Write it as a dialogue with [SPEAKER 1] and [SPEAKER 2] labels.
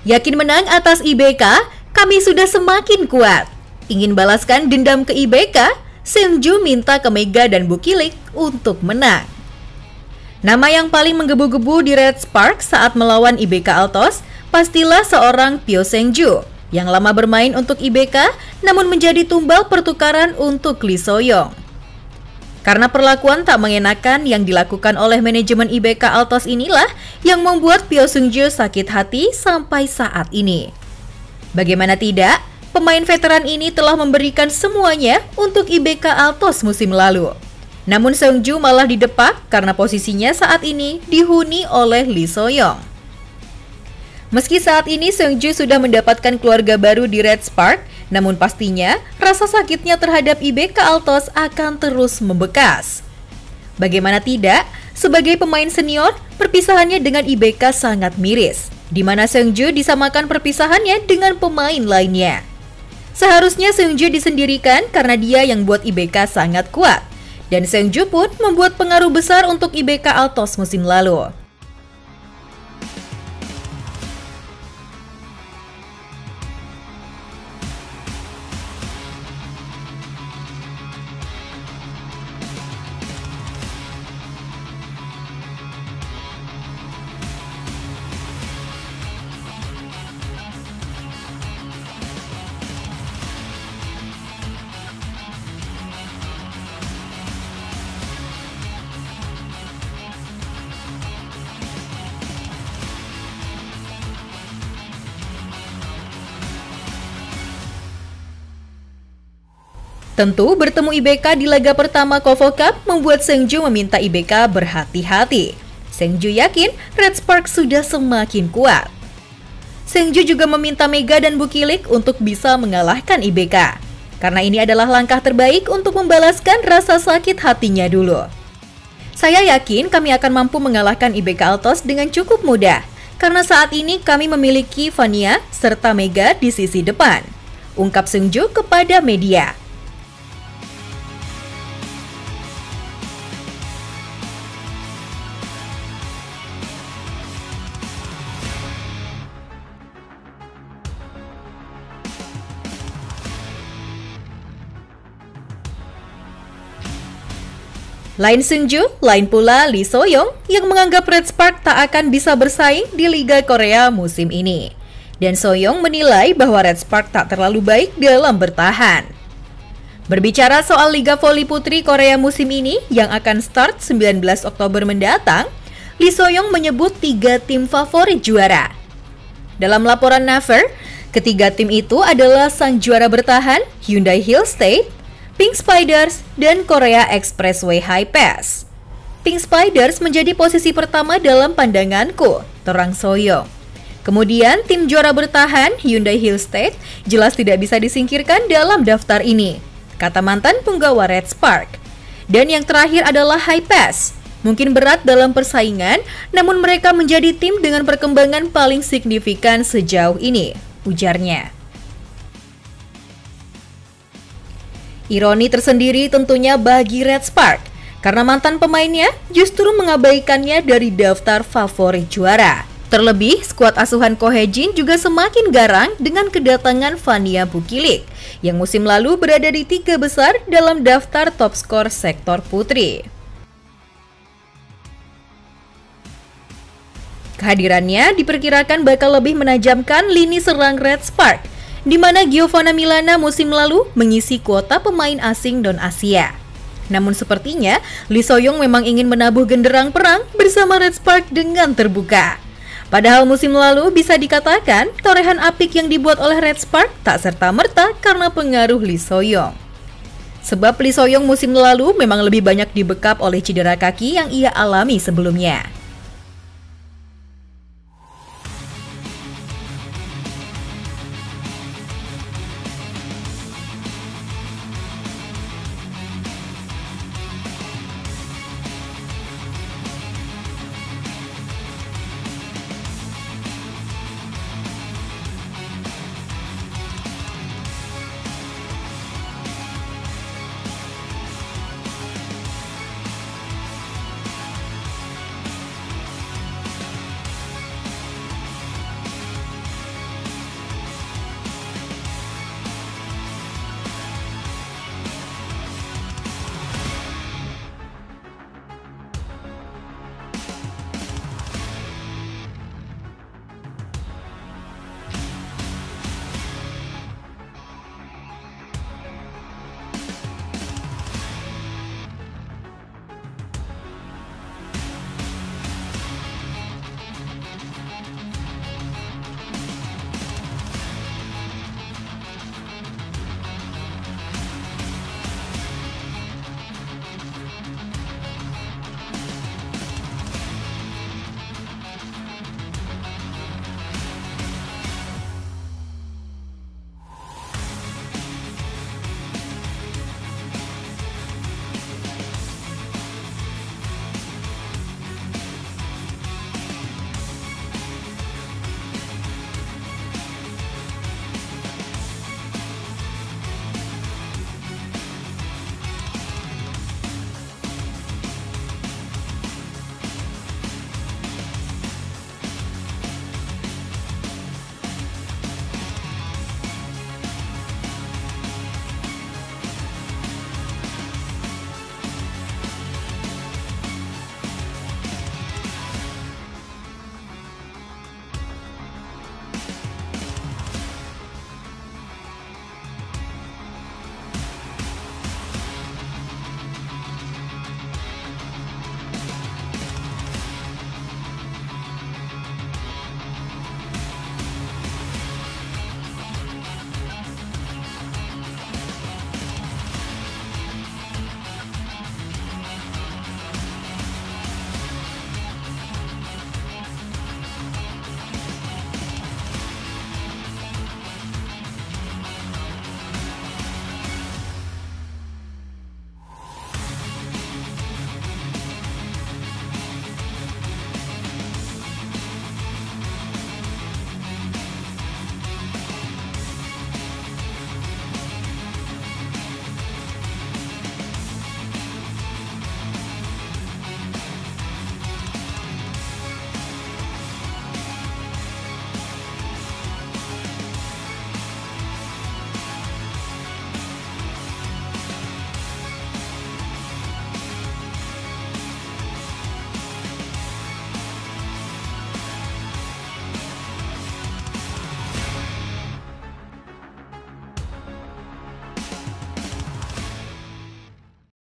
[SPEAKER 1] Yakin menang atas IBK, kami sudah semakin kuat. Ingin balaskan dendam ke IBK, Seungju minta ke Mega dan Bukilik untuk menang. Nama yang paling menggebu-gebu di Red Spark saat melawan IBK Altos pastilah seorang Pyo Seungju yang lama bermain untuk IBK namun menjadi tumbal pertukaran untuk Lee So-young. Karena perlakuan tak mengenakan yang dilakukan oleh manajemen IBK Altos inilah yang membuat Pyo Seungju sakit hati sampai saat ini. Bagaimana tidak, pemain veteran ini telah memberikan semuanya untuk IBK Altos musim lalu. Namun Seungju malah didepak karena posisinya saat ini dihuni oleh Lee So-young. Meski saat ini Seungju sudah mendapatkan keluarga baru di Red Spark, namun pastinya rasa sakitnya terhadap IBK Altos akan terus membekas. Bagaimana tidak, sebagai pemain senior, perpisahannya dengan IBK sangat miris, di mana Seungju disamakan perpisahannya dengan pemain lainnya. Seharusnya Seungju disendirikan karena dia yang buat IBK sangat kuat, dan Seungju pun membuat pengaruh besar untuk IBK Altos musim lalu. Tentu bertemu IBK di laga pertama KOFO Cup membuat Seungju meminta IBK berhati-hati. Seungju yakin Red Spark sudah semakin kuat. Seungju juga meminta Mega dan Bukilik untuk bisa mengalahkan IBK, karena ini adalah langkah terbaik untuk membalaskan rasa sakit hatinya dulu. Saya yakin kami akan mampu mengalahkan IBK Altos dengan cukup mudah, karena saat ini kami memiliki Fania serta Mega di sisi depan, ungkap Seungju kepada media. Lain Seungju, lain pula Lee So-young yang menganggap Red Spark tak akan bisa bersaing di Liga Korea musim ini. Dan So-young menilai bahwa Red Spark tak terlalu baik dalam bertahan. Berbicara soal Liga Voli Putri Korea musim ini yang akan start 19 Oktober mendatang, Lee So-young menyebut 3 tim favorit juara. Dalam laporan Naver, ketiga tim itu adalah sang juara bertahan Hyundai Hill State, Pink Spiders, dan Korea Expressway High Pass. Pink Spiders menjadi posisi pertama dalam pandanganku, terang So-young. Kemudian tim juara bertahan Hyundai Hill State jelas tidak bisa disingkirkan dalam daftar ini, kata mantan punggawa Red Spark. Dan yang terakhir adalah High Pass. Mungkin berat dalam persaingan, namun mereka menjadi tim dengan perkembangan paling signifikan sejauh ini, ujarnya. Ironi tersendiri tentunya bagi Red Spark, karena mantan pemainnya justru mengabaikannya dari daftar favorit juara. Terlebih, skuad asuhan Ko Hae-jin juga semakin garang dengan kedatangan Fania Bukilik, yang musim lalu berada di 3 besar dalam daftar top skor sektor putri. Kehadirannya diperkirakan bakal lebih menajamkan lini serang Red Spark, di mana Giovanna Milana musim lalu mengisi kuota pemain asing non-Asia. Namun sepertinya Lee So-young memang ingin menabuh genderang perang bersama Red Spark dengan terbuka. Padahal musim lalu bisa dikatakan torehan apik yang dibuat oleh Red Spark tak serta-merta karena pengaruh Lee So-young. Sebab Lee So-young musim lalu memang lebih banyak dibekap oleh cedera kaki yang ia alami sebelumnya.